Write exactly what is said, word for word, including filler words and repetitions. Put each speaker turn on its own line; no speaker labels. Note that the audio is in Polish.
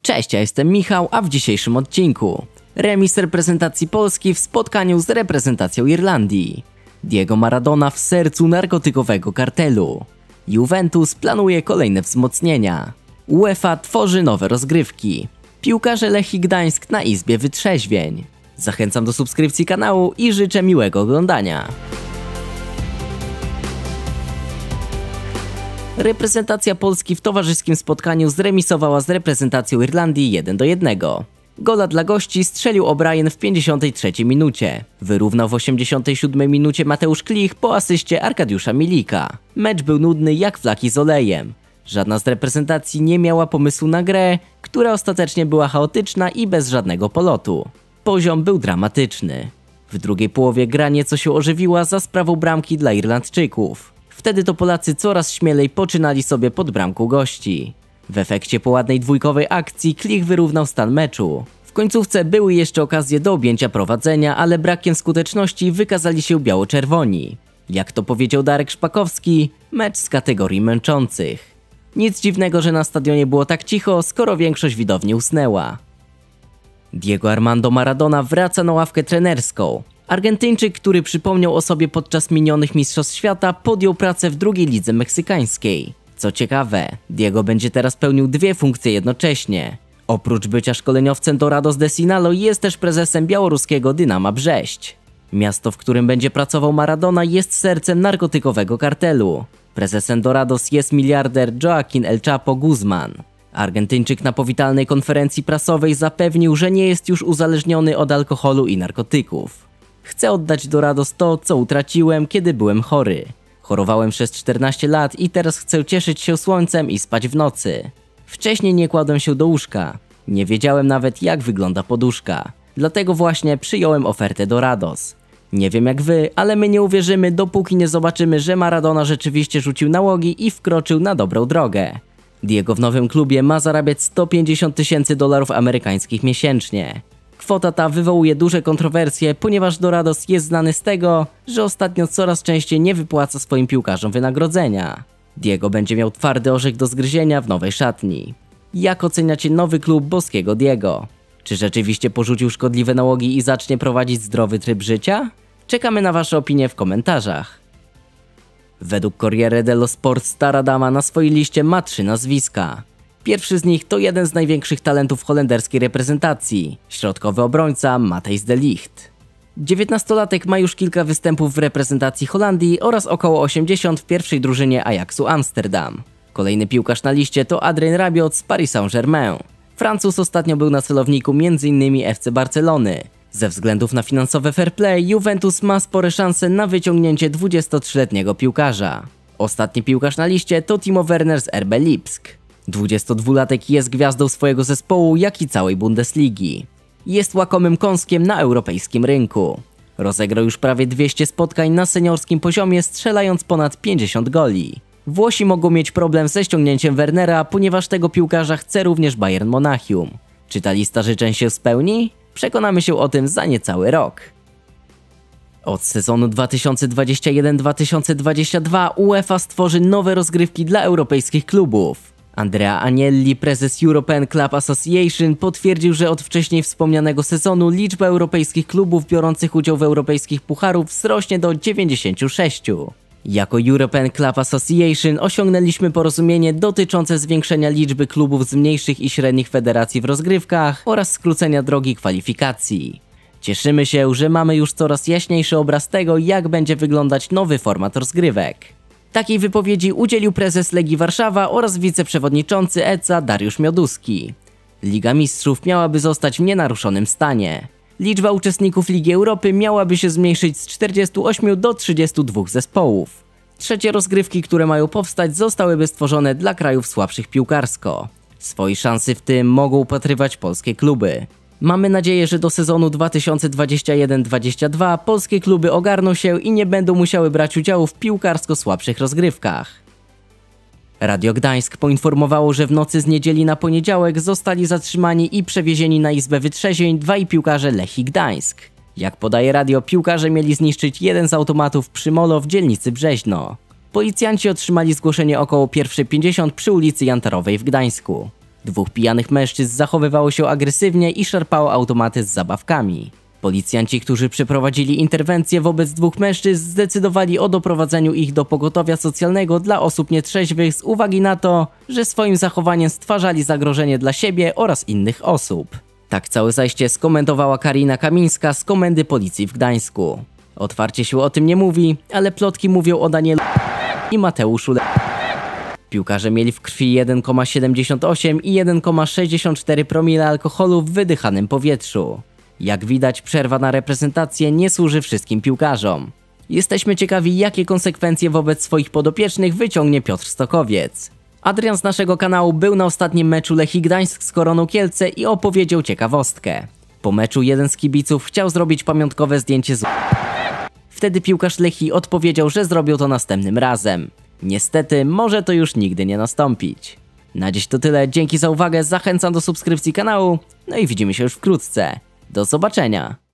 Cześć, ja jestem Michał, a w dzisiejszym odcinku remis reprezentacji Polski w spotkaniu z reprezentacją Irlandii. Diego Maradona w sercu narkotykowego kartelu. Juventus planuje kolejne wzmocnienia. UEFA tworzy nowe rozgrywki. Piłkarze Lechii Gdańsk na izbie wytrzeźwień. Zachęcam do subskrypcji kanału i życzę miłego oglądania. Reprezentacja Polski w towarzyskim spotkaniu zremisowała z reprezentacją Irlandii jeden do jednego. Gola dla gości strzelił O'Brien w pięćdziesiątej trzeciej minucie. Wyrównał w osiemdziesiątej siódmej minucie Mateusz Klich po asyście Arkadiusza Milika. Mecz był nudny jak flaki z olejem. Żadna z reprezentacji nie miała pomysłu na grę, która ostatecznie była chaotyczna i bez żadnego polotu. Poziom był dramatyczny. W drugiej połowie gra nieco się ożywiła za sprawą bramki dla Irlandczyków. Wtedy to Polacy coraz śmielej poczynali sobie pod bramką gości. W efekcie po ładnej dwójkowej akcji Klich wyrównał stan meczu. W końcówce były jeszcze okazje do objęcia prowadzenia, ale brakiem skuteczności wykazali się biało-czerwoni. Jak to powiedział Darek Szpakowski, mecz z kategorii męczących. Nic dziwnego, że na stadionie było tak cicho, skoro większość widowni usnęła. Diego Armando Maradona wraca na ławkę trenerską. Argentyńczyk, który przypomniał o sobie podczas minionych Mistrzostw Świata, podjął pracę w drugiej lidze meksykańskiej. Co ciekawe, Diego będzie teraz pełnił dwie funkcje jednocześnie. Oprócz bycia szkoleniowcem Dorados de Sinaloa jest też prezesem białoruskiego Dynama Brześć. Miasto, w którym będzie pracował Maradona, jest sercem narkotykowego kartelu. Prezesem Dorados jest miliarder Joaquín El Chapo Guzmán. Argentyńczyk na powitalnej konferencji prasowej zapewnił, że nie jest już uzależniony od alkoholu i narkotyków. Chcę oddać Dorados to, co utraciłem, kiedy byłem chory. Chorowałem przez czternaście lat i teraz chcę cieszyć się słońcem i spać w nocy. Wcześniej nie kładłem się do łóżka. Nie wiedziałem nawet, jak wygląda poduszka. Dlatego właśnie przyjąłem ofertę Dorados. Nie wiem jak wy, ale my nie uwierzymy, dopóki nie zobaczymy, że Maradona rzeczywiście rzucił nałogi i wkroczył na dobrą drogę. Diego w nowym klubie ma zarabiać sto pięćdziesiąt tysięcy dolarów amerykańskich miesięcznie. Kwota ta wywołuje duże kontrowersje, ponieważ Dorados jest znany z tego, że ostatnio coraz częściej nie wypłaca swoim piłkarzom wynagrodzenia. Diego będzie miał twardy orzech do zgryzienia w nowej szatni. Jak oceniacie nowy klub boskiego Diego? Czy rzeczywiście porzucił szkodliwe nałogi i zacznie prowadzić zdrowy tryb życia? Czekamy na wasze opinie w komentarzach. Według Corriere dello Sport stara dama na swojej liście ma trzy nazwiska. Pierwszy z nich to jeden z największych talentów holenderskiej reprezentacji, środkowy obrońca Matthijs de Ligt. dziewiętnastolatek ma już kilka występów w reprezentacji Holandii oraz około osiemdziesiąt w pierwszej drużynie Ajaxu Amsterdam. Kolejny piłkarz na liście to Adrien Rabiot z Paris Saint-Germain. Francuz ostatnio był na celowniku między innymi F C Barcelony. Ze względów na finansowe fair play Juventus ma spore szanse na wyciągnięcie dwudziestotrzyletniego piłkarza. Ostatni piłkarz na liście to Timo Werner z R B Lipsk. dwudziestodwulatek jest gwiazdą swojego zespołu, jak i całej Bundesligi. Jest łakomym kąskiem na europejskim rynku. Rozegrał już prawie dwieście spotkań na seniorskim poziomie, strzelając ponad pięćdziesiąt goli. Włosi mogą mieć problem ze ściągnięciem Wernera, ponieważ tego piłkarza chce również Bayern Monachium. Czy ta lista życzeń się spełni? Przekonamy się o tym za niecały rok. Od sezonu dwa tysiące dwudziestego pierwszego dwa tysiące dwudziestego drugiego UEFA stworzy nowe rozgrywki dla europejskich klubów. Andrea Agnelli, prezes European Club Association, potwierdził, że od wcześniej wspomnianego sezonu liczba europejskich klubów biorących udział w europejskich pucharów wzrośnie do dziewięćdziesięciu sześciu. Jako European Club Association osiągnęliśmy porozumienie dotyczące zwiększenia liczby klubów z mniejszych i średnich federacji w rozgrywkach oraz skrócenia drogi kwalifikacji. Cieszymy się, że mamy już coraz jaśniejszy obraz tego, jak będzie wyglądać nowy format rozgrywek. Takiej wypowiedzi udzielił prezes Legii Warszawa oraz wiceprzewodniczący E C A Dariusz Mioduski. Liga Mistrzów miałaby zostać w nienaruszonym stanie. Liczba uczestników Ligi Europy miałaby się zmniejszyć z czterdziestu ośmiu do trzydziestu dwóch zespołów. Trzecie rozgrywki, które mają powstać, zostałyby stworzone dla krajów słabszych piłkarsko. Swojej szansy w tym mogą upatrywać polskie kluby. Mamy nadzieję, że do sezonu dwa tysiące dwudziestego pierwszego dwa tysiące dwudziestego drugiego polskie kluby ogarną się i nie będą musiały brać udziału w piłkarsko słabszych rozgrywkach. Radio Gdańsk poinformowało, że w nocy z niedzieli na poniedziałek zostali zatrzymani i przewiezieni na izbę wytrzeźwień dwaj piłkarze Lechii Gdańsk. Jak podaje radio, piłkarze mieli zniszczyć jeden z automatów przy Molo w dzielnicy Brzeźno. Policjanci otrzymali zgłoszenie około pierwszej pięćdziesiąt przy ulicy Jantarowej w Gdańsku. Dwóch pijanych mężczyzn zachowywało się agresywnie i szarpało automaty z zabawkami. Policjanci, którzy przeprowadzili interwencję wobec dwóch mężczyzn, zdecydowali o doprowadzeniu ich do pogotowia socjalnego dla osób nietrzeźwych z uwagi na to, że swoim zachowaniem stwarzali zagrożenie dla siebie oraz innych osób. Tak całe zajście skomentowała Karina Kamińska z Komendy Policji w Gdańsku. Otwarcie się o tym nie mówi, ale plotki mówią o Danielu i Mateuszu Le... Piłkarze mieli w krwi jeden przecinek siedemdziesiąt osiem i jeden przecinek sześćdziesiąt cztery promila alkoholu w wydychanym powietrzu. Jak widać, przerwa na reprezentację nie służy wszystkim piłkarzom. Jesteśmy ciekawi, jakie konsekwencje wobec swoich podopiecznych wyciągnie Piotr Stokowiec. Adrian z naszego kanału był na ostatnim meczu Lechii Gdańsk z Koroną Kielce i opowiedział ciekawostkę. Po meczu jeden z kibiców chciał zrobić pamiątkowe zdjęcie z... Wtedy piłkarz Lechii odpowiedział, że zrobią to następnym razem. Niestety, może to już nigdy nie nastąpić. Na dziś to tyle, dzięki za uwagę, zachęcam do subskrypcji kanału, no i widzimy się już wkrótce. Do zobaczenia!